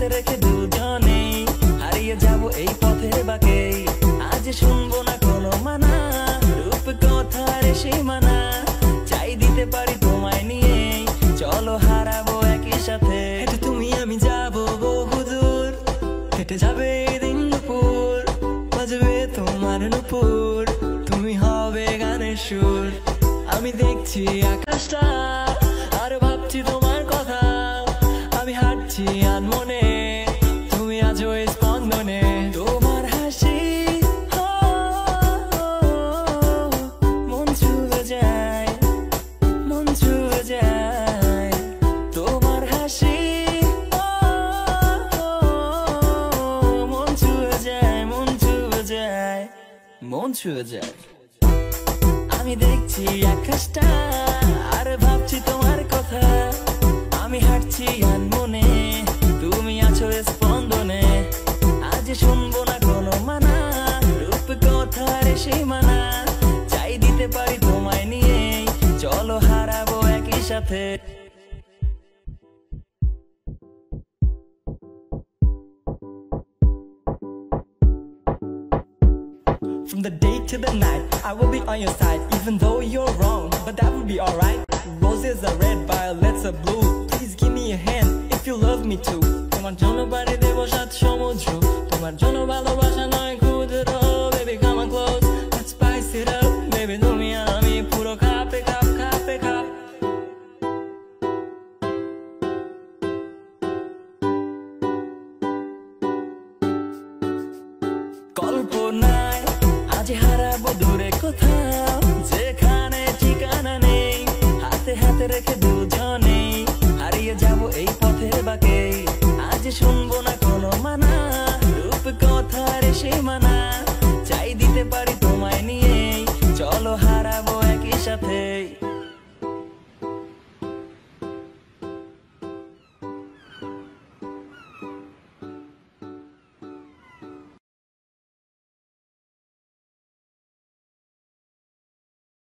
হাতে রেখে দুজনে হারিয়ে যাব এই পথের বাঁকে। আজ শুনবো না কোনো মানা, রূপ কথার সীমানা, চাই দিতে পারি তোমায় নিয়ে, চলো হারাবো একই সাথে। হেঁটে তুমি আমি যাবো বহুদূর, হেঁটে যাবে দিন দুপুর, বাজবে তোমার নুপুর, তুমি হবে গানের সুর। আমি দেখছি আকাশটা আর ভাবছি তোমার কথা, আমি হাঁটছি আনমনে, তুমি আজও এই স্পন্দনে। তোমার হাসি মন ছুঁয়ে যায়, মন ছুঁয়ে যায়, তোমার হাসি মন ছুঁয়ে যায়, মন ছুঁয়ে যায়, মন ছুঁয়ে যায়। আমি দেখছি আকাশটা আর ভাবছি তোমার কথা, আমি হাঁটছি আনমনে, তুমি আছো স্পন্দনে। আজ শুনবো না কোনো মানা, রূপ কথার সীমানা, চাই দিতে পারি তোমায় নিয়ে, চলো হারাবো একই সাথে। From the day to the night, I will be on your side, even though you're wrong, but that will be alright. Roses are red, violets are blue. Please give me a hand if you love me too. তোমার জন্য বাড়ি দেব সাত সমুদ্র, তোমার জন্য ভালোবাসা নয় ক্ষুদ্র। Baby come on close, let's spice it up. Baby তুমি আর আমি পুরো খাপে খাপ, খাপে খাপ। কল্পনায় আজ হারাবো দূরে কোথাও, যেখানে ঠিকানা নেই, হাতে হাতে রেখে দুজনে হারিয়ে যাব এই পথের বাঁকে। আজ শুন